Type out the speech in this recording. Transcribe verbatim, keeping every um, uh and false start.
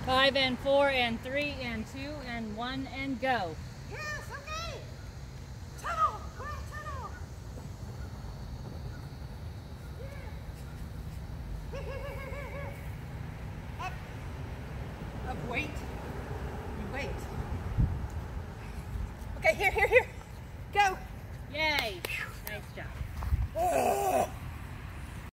Five and four and three and two and one and go. Yes, okay. Tunnel, go ahead, tunnel. Yeah. Here, here, here, here, here, here. Up. Up, wait. You wait. Okay, here, here, here.